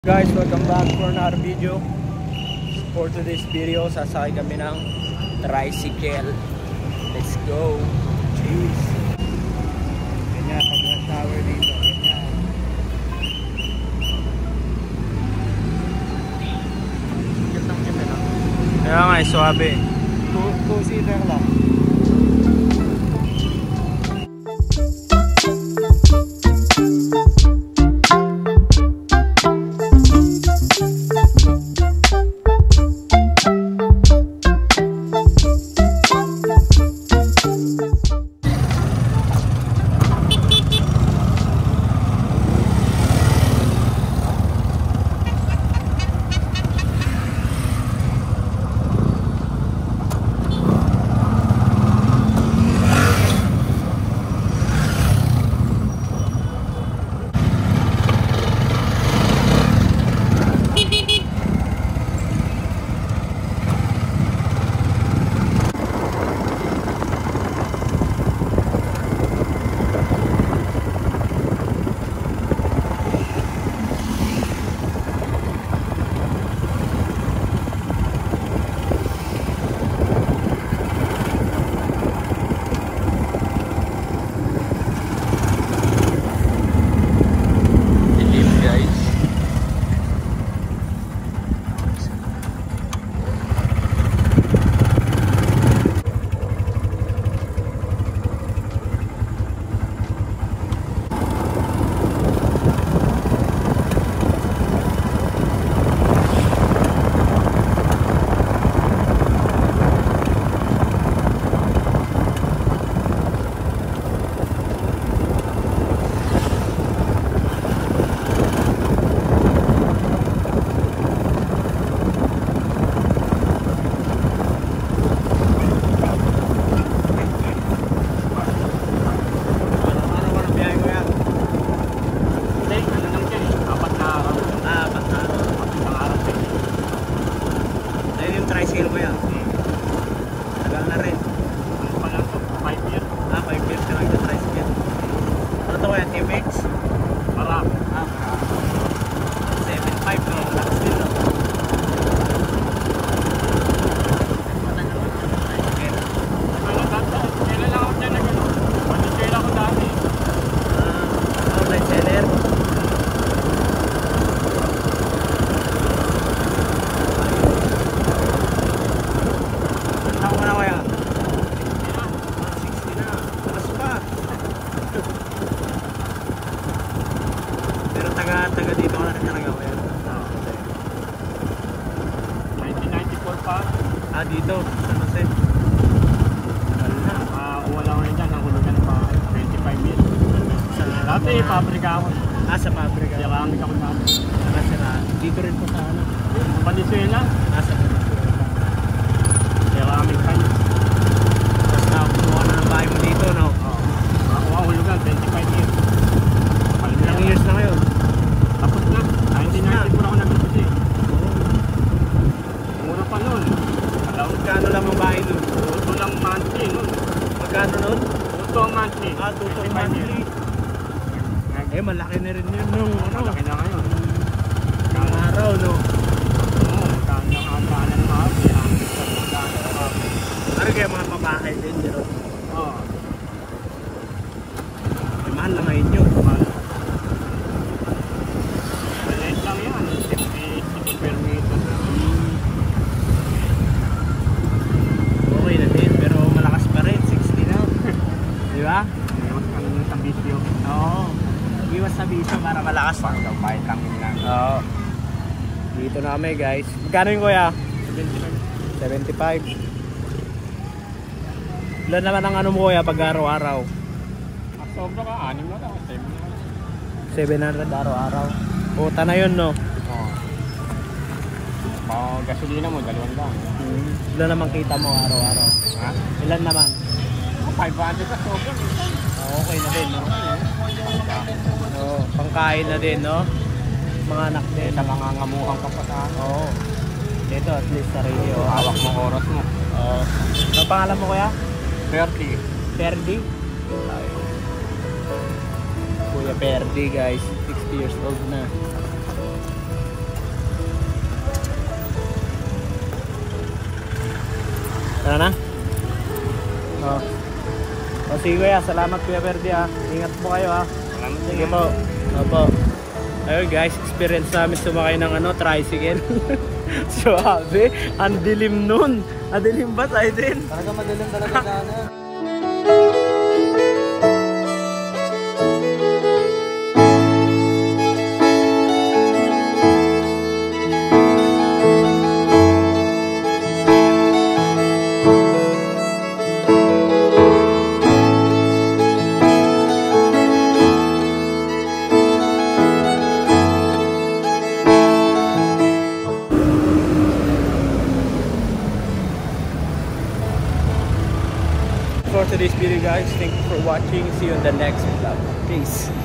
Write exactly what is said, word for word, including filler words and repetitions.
Guys, welcome back for another video. For today's video, sasakay kami ng tricycle. Let's go. Cheers. Ganyan, pag na-shower dito. Ganyan. Kitang-kita lang. Kaya nga, suwabe. Two-seater lang. Taga dito ka na rin talaga ko yan. nineteen ninety-four pa. Ah, dito. San Jose. Wala. Uh, wala ko rin dyan. Ang hulugan pa. twenty-five mil. Dati, pabrika ako. Ah, sa pabrika. Ceramic ako dati. Nakasira. Dito rin po sa ano. Venezuela. Ah, sa Venezuela. Ceramic time. Tapos nakakuha na ng bahay mo dito, no? Oo. Ako ang hulugan, twenty-five years. Ilang years na ngayon? Tapos na. nineteen ninety-four ako nag-umpisa eh. Mura pa nun. Magkano lang ang bahay dun? Tuto lang monthly nun. Magkano nun? Tuto ang monthly. Ah, tuto ang monthly. Eh, malaki na rin yun nung ano. Malaki na ngayon. Ang araw, no? Oo, kanya ang akalan ng mga biyang. Ano kaya mga pabahay din, Jero? Oo. Mahal lang ngayon yun. Mahal. Maliit lang yan. fifty square meters. Okay na din, pero malakas pa rin. sixty na. Di ba? Iwas ka naman sa bisyo. Oo. Iwas sa bisyo para malakas pa. Pang daw, kahit lang yun lang. Oo. Dito na kami, guys. Magkano yung kuya? seventy-five. seventy-five. Ilan naman ang ano mo kuya pag araw-araw? Sobra ka, anim na lang. seven hundred araw-araw. Puta na yun, no? Oo. Pang gasolina mo, dalawang lang. Hmm. Ilan naman kita mo araw-araw? Ha? Ilan naman? five hundred ka, sobra. Oh, okay na din, no? Oo, pangkain na din, no? Mga anak din. Sa mga ngamuhang kapatahan. Oo. Ito, at least sarili. Oh. Hawak mo oras mo. Oo. Ano pangalan mo kuya? thirty. Perdi? Kuya Perdi, guys. sixty years old na. Tara na? Oh. O sige kuya, salamat Kuya Verdi ha. Ingat po kayo ha. Salamat Sige po. Opo. Ayun guys, experience namin sumakay ng ano, tricycle. Suwabe, ang dilim nun. Ang dilim ba tayo din? Talaga madilim talaga sa ano. For today's video guys, thank you for watching. See you in the next vlog. Peace.